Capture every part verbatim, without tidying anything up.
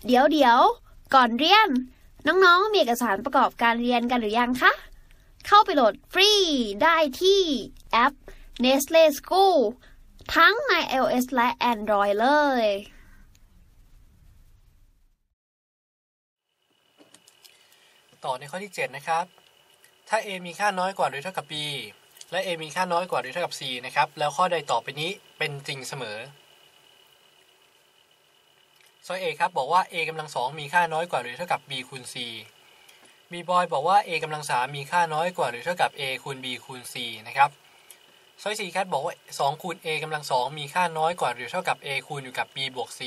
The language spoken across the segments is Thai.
เดี๋ยวเดี๋ยวก่อนเรียนน้องๆมีเอกสารประกอบการเรียนกันหรือยังคะเข้าไปโหลดฟรีได้ที่แอป Nestle School ทั้งใน iOS และ Android เลยต่อในข้อที่เจ็ดนะครับถ้า a มีค่าน้อยกว่าหรือเท่ากับ b และ a มีค่าน้อยกว่าหรือเท่ากับ c นะครับแล้วข้อใดต่อไปนี้เป็นจริงเสมอข้อ A ครับบอกว่า a กำลังสองมีค่าน้อยกว่าหรือเท่ากับ b คูณ c b บอยบอกว่า a กำลังสามมีค่าน้อยกว่าหรือเท่ากับ a คูณ b คูณ c นะครับข้อ C ครับบอกว่าสองคูณ a กำลังสองมีค่าน้อยกว่าหรือเท่ากับ a คูณอยู่กับ b บวก c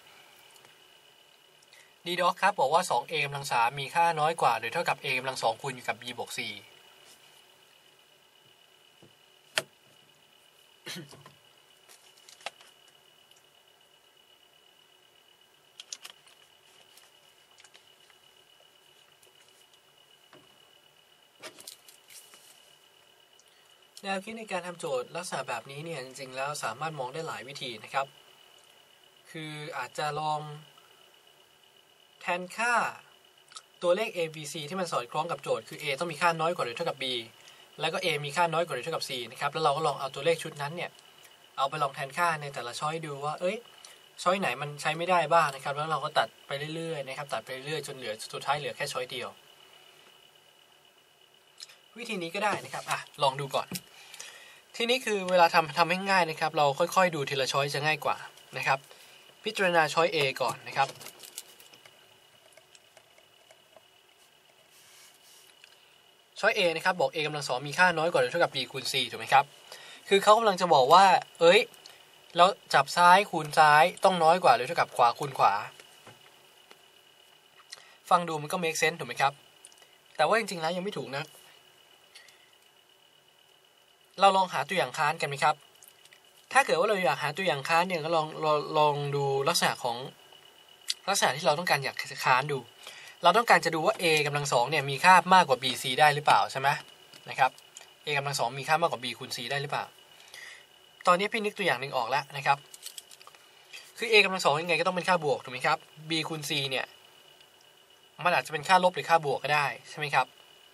d ด็อกครับบอกว่า สอง a กำลังสามมีค่าน้อยกว่าหรือเท่ากับ a กำลังสองคูณอยู่กับ b บวก c แนวคิดในการทำโจทย์ลักษณะแบบนี้เนี่ยจริงๆแล้วสามารถมองได้หลายวิธีนะครับคืออาจจะลองแทนค่าตัวเลข a b c ที่มันสอดคล้องกับโจทย์คือ a ต้องมีค่าน้อยกว่าหรือเท่ากับ b แล้วก็ a มีค่าน้อยกว่าหรือเท่ากับ c นะครับแล้วเราก็ลองเอาตัวเลขชุดนั้นเนี่ยเอาไปลองแทนค่าในแต่ละช้อยดูว่าเอ้ยช้อยไหนมันใช้ไม่ได้บ้างนะครับแล้วเราก็ตัดไปเรื่อยๆนะครับตัดไปเรื่อยๆจนเหลือสุดท้ายเหลือแค่ช้อยเดียววิธีนี้ก็ได้นะครับอ่ะลองดูก่อนทีนี้คือเวลาทำทำให้ง่ายนะครับเราค่อยๆดูทีละช้อยจะง่ายกว่านะครับพิจารณาช้อย A ก่อนนะครับช้อย A นะครับบอก a กำลังสองมีค่าน้อยกว่าหรือเท่ากับ b คูณ c ถูกไหมครับคือเขากำลังจะบอกว่าเอ้ยแล้วจับซ้ายคูณซ้ายต้องน้อยกว่าหรือเท่ากับขวาคูณขวาฟังดูมันก็ make sense ถูกไหมครับแต่ว่าจริงๆแล้วยังไม่ถูกนะเราลองหาตัวอย่างค้านกันไหมครับถ้าเกิดว่าเราอยากหาตัวอย่างค้านเนี่ยก็ลองลองลองดูลักษณะของลักษณะที่เราต้องการอยากค้านดูเราต้องการจะดูว่า a กำลังสองเนี่ยมีค่ามากกว่า bc ได้หรือเปล่าใช่ไหมนะครับ a กำลังสองมีค่ามากกว่า b คูณ c ได้หรือเปล่าตอนนี้พี่นึกตัวอย่างหนึ่งออกแล้วนะครับคือ a กำลังสองยังไงก็ต้องเป็นค่าบวกถูกไหมครับ b คูณ c เนี่ยมันอาจจะเป็นค่าลบหรือค่าบวกก็ได้ใช่ไหมครับ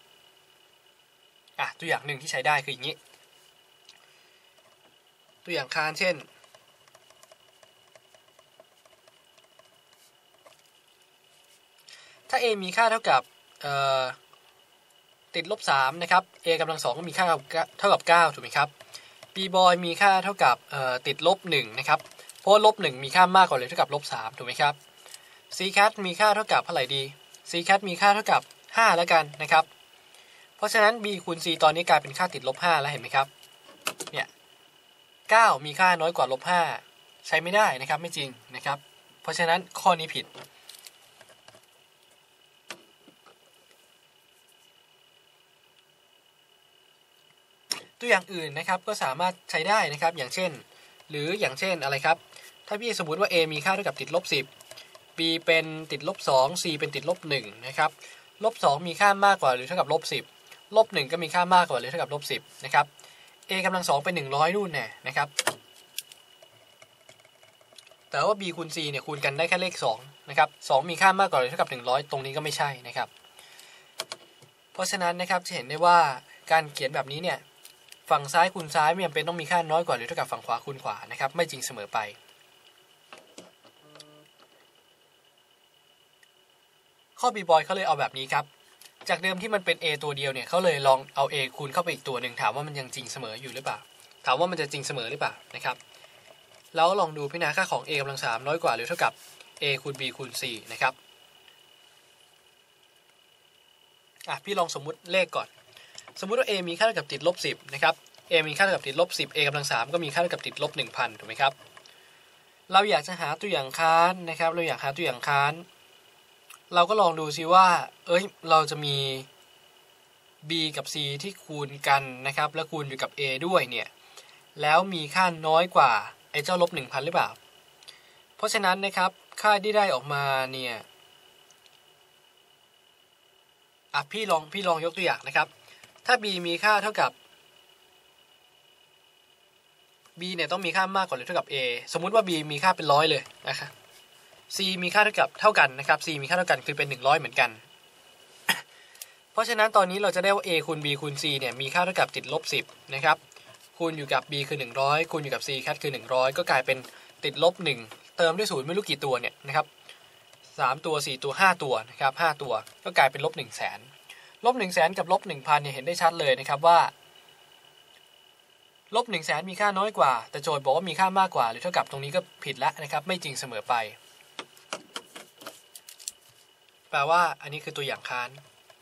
อ่ะตัวอย่างหนึ่งที่ใช้ได้คืออย่างนี้ตัวอย่างค้านเช่นถ้า a มีค่าเท่ากับติดลบสามนะครับ a กำลังสองก็มีค่าเท่ากับเก้าถูกไหมครับ b บอยมีค่าเท่ากับติดลบหนึ่งนะครับเพราะลบหนึ่งมีค่ามากกว่าหรือเท่ากับลบสามถูกไหมครับ c cat มีค่าเท่ากับเท่าไหร่ดี c cat มีค่าเท่ากับห้าแล้วกันนะครับเพราะฉะนั้น b คูณ c ตอนนี้กลายเป็นค่าติดลบห้าแล้วเห็นไหมครับเนี่ยเก้ามีค่าน้อยกว่าลบห้าใช้ไม่ได้นะครับไม่จริงนะครับเพราะฉะนั้นข้อนี้ผิดตัวอย่างอื่นนะครับก็สามารถใช้ได้นะครับอย่างเช่นหรืออย่างเช่นอะไรครับถ้าพี่สมมติว่า a มีค่าเท่ากับติดลบสิบ b เป็นติดลบสอง c เป็นติดลบหนึ่งนะครับลบสองมีค่ามากกว่าหรือเท่ากับลบสิบลบหนึ่งก็มีค่ามากกว่าหรือเท่ากับลบสิบนะครับ a กำลังสองเป็นหนึ่งร้อยนู่นแน่นะครับแต่ว่า b คูณ c เนี่ยคูณกันได้แค่เลขสองนะครับสองมีค่ามากกว่าหรือเท่ากับหนึ่งร้อยตรงนี้ก็ไม่ใช่นะครับเพราะฉะนั้นนะครับจะเห็นได้ว่าการเขียนแบบนี้เนี่ยฝั่งซ้ายคูณซ้ายไม่จำเป็นต้องมีค่าน้อยกว่าหรือเท่ากับฝั่งขวาคูณขวานะครับไม่จริงเสมอไปข้อ b บอยเขาเลยเอาแบบนี้ครับจากเดิมที่มันเป็น a ตัวเดียวเนี่ยเขาเลยลองเอา a คูณเข้าไปอีกตัวหนึ่งถามว่ามันยังจริงเสมออยู่หรือเปล่าถามว่ามันจะจริงเสมอหรือเปล่านะครับแล้วลองดูพิจารณาค่าของ a กำลังสามน้อยกว่าหรือเท่ากับ a คูณ b คูณ c นะครับอ่ะพี่ลองสมมุติเลขก่อนสมมุติว่า a มีค่าเท่ากับติดลบสิบนะครับ a มีค่าเท่ากับติดลบสิบ a กำลังสามก็มีค่าเท่ากับติดลบ หนึ่งพัน ถูกไหมครับเราอยากจะหาตัวอย่างค้านนะครับเราอยากหาตัวอย่างค้านเราก็ลองดูซิว่าเอ้ยเราจะมี b กับ c ที่คูณกันนะครับแล้วคูณอยู่กับ a ด้วยเนี่ยแล้วมีค่าน้อยกว่าไอ้เจ้าลบ หนึ่งพัน หรือเปล่าเพราะฉะนั้นนะครับค่าที่ได้ออกมาเนี่ยอ่ะพี่ลองพี่ลองยกตัวอย่างนะครับถ้า b มีค่าเท่ากับ b เนี่ยต้องมีค่ามากกว่าหรือเท่ากับ a สมมุติว่า b มีค่าเป็นร้อยเลยนะครับ c มีค่าเท่ากับเท่ากันนะครับ c มีค่าเท่ากันคือเป็นหนึ่งร้อยเหมือนกัน เพราะฉะนั้นตอนนี้เราจะได้ว่า a คูณ b คูณ c เนี่ยมีค่าเท่ากับติดลบสิบนะครับคูณอยู่กับ b คือหนึ่งร้อยคูณอยู่กับ c คัดคือหนึ่งร้อยก็กลายเป็นติดลบหนึ่งเติมด้วยศูนย์ไม่รู้กี่ตัวเนี่ยนะครับสามตัวสี่ตัวห้าตัวนะครับห้าตัวก็กลายเป็นลบหนึ่งแสนลบหนึ่งแสนกับลบหนึ่งพันเนี่ยเห็นได้ชัดเลยนะครับว่าลบหนึ่งแสนมีค่าน้อยกว่าแต่โจทย์บอกว่ามีค่ามากกว่าหรือเท่ากับตรงนี้ก็ผิดแล้วนะครับไม่จริงเสมอไปแปลว่าอันนี้คือตัวอย่างค้าน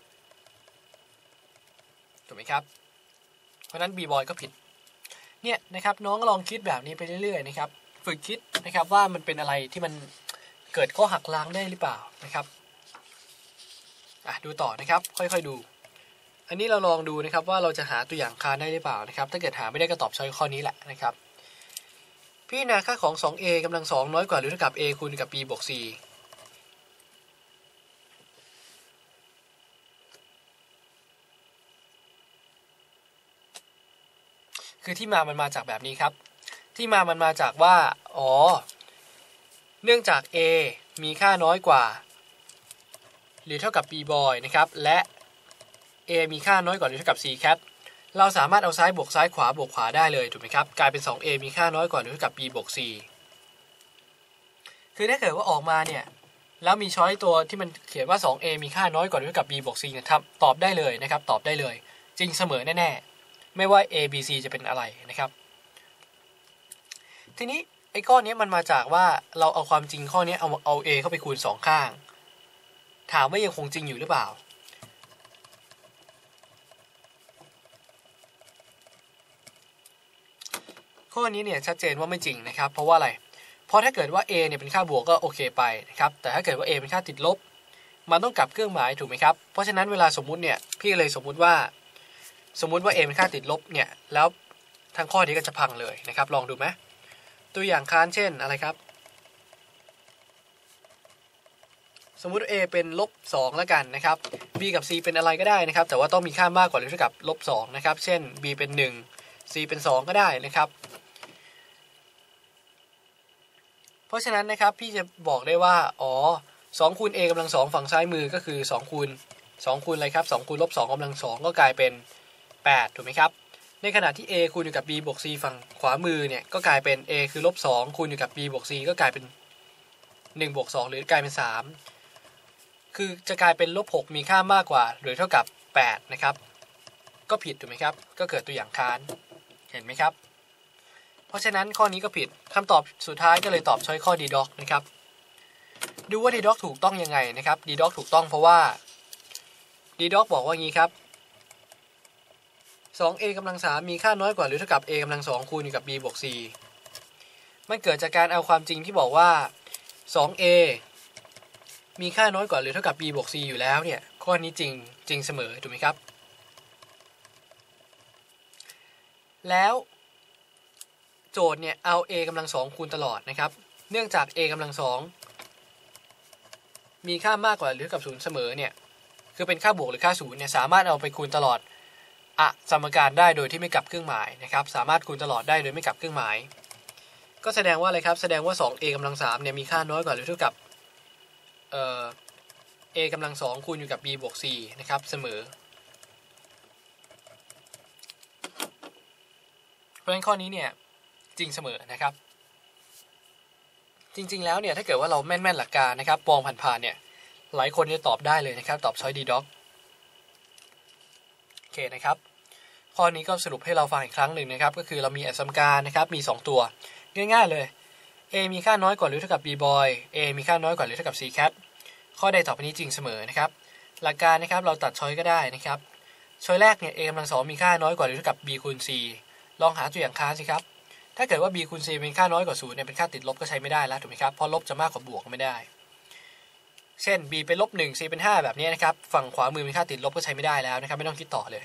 ถูกไหมครับเพราะนั้น b boy ก็ผิดเนี่ยนะครับน้องลองคิดแบบนี้ไปเรื่อยๆนะครับฝึกคิดนะครับว่ามันเป็นอะไรที่มันเกิดข้อหักล้างได้หรือเปล่านะครับอ่ะดูต่อนะครับค่อยๆดูอันนี้เราลองดูนะครับว่าเราจะหาตัวอย่างค้านได้หรือเปล่านะครับถ้าเกิดหาไม่ได้ก็ตอบช้อยข้อนี้แหละนะครับพิจารณาค่าของ สอง เอ กำลังสองน้อยกว่าหรือเท่ากับ a คูณกับ b บวก c คือที่มามันมาจากแบบนี้ครับที่มามันมาจากว่าอ๋อเนื่องจาก a มีค่าน้อยกว่าหรือเท่ากับ b boy นะครับและ a มีค่าน้อยกว่าหรือเท่ากับ c cat เราสามารถเอาซ้ายบวกซ้ายขวาบวกขวาได้เลยถูกไหมครับกลายเป็น สอง เอ มีค่าน้อยกว่าหรือเท่ากับ b บวก c คือถ้าเกิดว่าออกมาเนี่ยแล้วมีช้อยตัวที่มันเขียนว่า สอง เอ มีค่าน้อยกว่าหรือเท่ากับ b บวก c นะครับตอบได้เลยนะครับตอบได้เลยจริงเสมอแน่ๆไม่ว่า a b c จะเป็นอะไรนะครับทีนี้ไอ้ข้อนี้มันมาจากว่าเราเอาความจริงข้อนี้เอาเอา a เข้าไปคูณสองข้างถามว่ายังคงจริงอยู่หรือเปล่าข้อนี้เนี่ยชัดเจนว่าไม่จริงนะครับเพราะว่าอะไรเพราะถ้าเกิดว่า a เนี่ยเป็นค่าบวกก็โอเคไปนะครับแต่ถ้าเกิดว่า a เป็นค่าติดลบมันต้องกลับเครื่องหมายถูกไหมครับเพราะฉะนั้นเวลาสมมุติเนี่ยพี่เลยสมมุติว่าสมมุติว่า a เป็นค่าติดลบเนี่ยแล้วทั้งข้อนี้ก็จะพังเลยนะครับลองดูไหมตัวอย่างค้านเช่นอะไรครับสมมุติ a เป็นลบสองแล้วกันนะครับ b กับ c เป็นอะไรก็ได้นะครับแต่ว่าต้องมีค่ามากกว่าหรือเท่ากับลบสองนะครับเช่น b เป็นหนึ่ง c เป็นสองก็ได้นะครับเพราะฉะนั้นนะครับพี่จะบอกได้ว่าอ๋อสองคูณ a กำลังสองฝั่งซ้ายมือก็คือสองคูณสองคูณอะไรครับสองคูณลบสองกำลังสองก็กลายเป็นแปดถูกไหมครับในขณะที่ a คูณอยู่กับ b บวก c ฝั่งขวามือเนี่ยก็กลายเป็น a คือลบสองคูณอยู่กับ b บวก c ก็กลายเป็นหนึ่งบวกสองหรือกลายเป็นสามคือจะกลายเป็นลบหกมีค่ามากกว่าหรือเท่ากับแปดนะครับก็ผิดถูกไหมครับก็เกิดตัวอย่างค้านเห็นไหมครับเพราะฉะนั้นข้อนี้ก็ผิดคำตอบสุดท้ายก็เลยตอบช้อยข้อ d doc นะครับดูว่า d doc ถูกต้องยังไงนะครับ d doc ถูกต้องเพราะว่า d doc บอกว่างี้ครับ สอง เอ กำลังสามมีค่าน้อยกว่าหรือเท่ากับ a กำลังสองคูณอยู่กับ b บวก c มันเกิดจากการเอาความจริงที่บอกว่า สอง เอ มีค่าน้อยกว่าหรือเท่ากับ b บวก c อยู่แล้วเนี่ยข้อนี้จริงจริงเสมอถูกไหมครับแล้วโจทย์เนี่ยเอา a กำลังสองคูณตลอดนะครับเนื่องจาก a กำลังสองมีค่ามากกว่าหรือเท่ากับศูนย์เสมอเนี่ยคือเป็นค่าบวกหรือค่าศูนย์เนี่ยสามารถเอาไปคูณตลอดอะสมการได้โดยที่ไม่กลับเครื่องหมายนะครับสามารถคูณตลอดได้โดยไม่กลับเครื่องหมายก็แสดงว่าอะไรครับแสดงว่า สอง เอ กำลังสามเนี่ยมีค่าน้อยกว่าหรือเท่ากับเอ่อ a กำลังสองคูณอยู่กับ b บวก c นะครับเสมอเพราะฉะนั้นข้อนี้เนี่ยจริงเสมอนะครับจริงๆแล้วเนี่ยถ้าเกิดว่าเราแม่นๆหลักการนะครับมองผ่านๆเนี่ยหลายคนจะตอบได้เลยนะครับตอบช้อย d doc โอเคนะครับข้อนี้ก็สรุปให้เราฟังอีกครั้งหนึ่งนะครับก็คือเรามีสมการนะครับมีสองตัวง่ายๆเลย a มีค่าน้อยกว่าหรือเท่ากับ b boy a มีค่าน้อยกว่าหรือเท่ากับ c cat ข้อใดต่อไปนี้จริงเสมอนะครับหลักการนะครับเราตัดช้อยก็ได้นะครับช้อยแรกเนี่ย a กำลังสองมีค่าน้อยกว่าหรือเท่ากับ b คูณ c ลองหาตัวอย่างค้านสิครับถ้าเกิดว่า b คูณ c เป็นค่าน้อยกว่าศูนย์เนี่ยเป็นค่าติดลบก็ใช้ไม่ได้แล้วถูกไหมครับเพราะลบจะมากกว่าบวกก็ไม่ได้เช่น b เป็นลบหนึ่ง c เป็นห้าแบบนี้นะครับฝั่งขวามือเป็นค่าติดลบก็ใช้ไม่ได้แล้วนะครับไม่ต้องคิดต่อเลย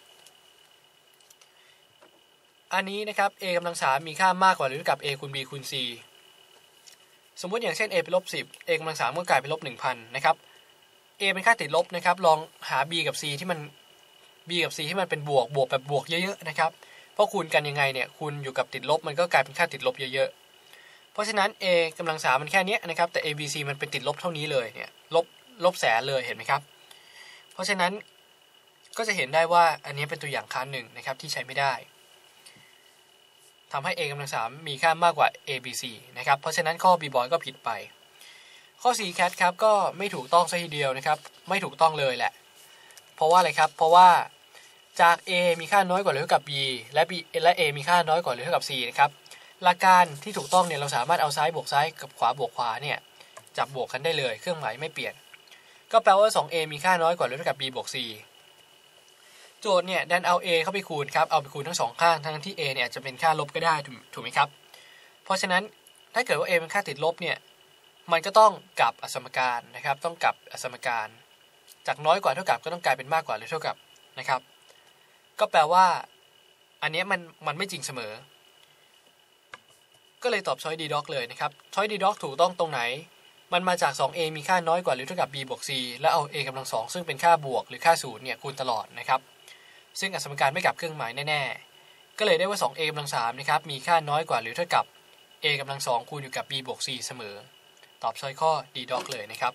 อันนี้นะครับ a กำลังสามมีค่ามากกว่าหรือเท่ากับ a คูณ b คูณ c สมมุติอย่างเช่น a เป็นลบสิบ a กำลังสามก็กลายเป็นลบหนึ่งพันนะครับ a เป็นค่าติดลบนะครับลองหา b กับ c ที่มัน b กับ c ที่มันเป็นบวกบวกแบบบวกเยอะๆนะครับเพราะคูณกันยังไงเนี่ยคูณอยู่กับติดลบมันก็กลายเป็นค่าติดลบเยอะๆเพราะฉะนั้น a กำลังสามมันแค่นี้นะครับแต่ a b c มันเป็นติดลบเท่านี้เลยเนี่ยลบลบแสนเลยเห็นไหมครับเพราะฉะนั้นก็จะเห็นได้ว่าอันนี้เป็นตัวอย่างค่าหนึ่งนะครับที่ใช้ไม่ได้ทำให้ a กำลังสามมีค่ามากกว่า a b c นะครับเพราะฉะนั้นข้อ b boy ก็ผิดไปข้อ c cat ครับก็ไม่ถูกต้องซะทีเดียวนะครับไม่ถูกต้องเลยแหละเพราะว่าอะไรครับเพราะว่าจาก a มีค่าน้อยกว่าหรือเท่ากับ b และ b และ a มีค่าน้อยกว่าหรือเท่ากับ c นะครับหลักการที่ถูกต้องเนี่ยเราสามารถเอาซ้ายบวกซ้ายกับขวาบวกขวาเนี่ยจับบวกกันได้เลยเครื่องหมายไม่เปลี่ยนก็แปลว่า สอง เอ มีค่าน้อยกว่าหรือเท่ากับ b บวก c โจทย์เนี่ยดันเอา a เข้าไปคูณครับเอาไปคูณทั้งสองข้างทั้งที่ a เนี่ยจะเป็นค่าลบก็ได้ถูกไหมครับเพราะฉะนั้นถ้าเกิดว่า a เป็นค่าติดลบเนี่ยมันก็ต้องกลับอสมการนะครับต้องกลับอสมการจากน้อยกว่าเท่ากับก็ต้องกลายเป็นมากกว่าหรือเท่ากับนะครับก็แปลว่าอันนี้มันมันไม่จริงเสมอก็เลยตอบช้อยดีด็อกเลยนะครับช้อยดีด็อกถูกต้องตรงไหนมันมาจาก สอง เอ มีค่าน้อยกว่าหรือเท่ากับ b บวก c แล้วเอา a กำลังสองซึ่งเป็นค่าบวกหรือค่าศูนย์เนี่ยคูณตลอดนะครับซึ่งอสมการไม่กลับเครื่องหมายแน่ๆก็เลยได้ว่า สอง เอ กำลังสามนะครับมีค่าน้อยกว่าหรือเท่ากับ a กำลังสองคูณอยู่กับ b บวก c เสมอตอบช้อยข้อดีด็อกเลยนะครับ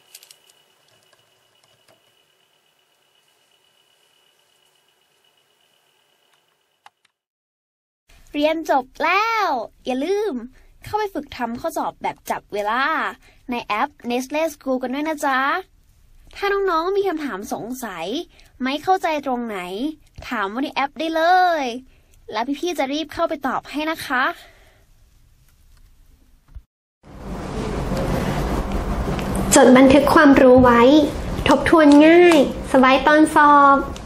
เรียนจบแล้วอย่าลืมเข้าไปฝึกทำข้อสอบแบบจับเวลาในแอป Nestle School กันด้วยนะจ๊ะถ้าน้องๆมีคำถามสงสัยไม่เข้าใจตรงไหนถามว่าในแอปได้เลยแล้วพี่ๆจะรีบเข้าไปตอบให้นะคะจดบันทึกความรู้ไว้ทบทวนง่ายสบายตอนสอบ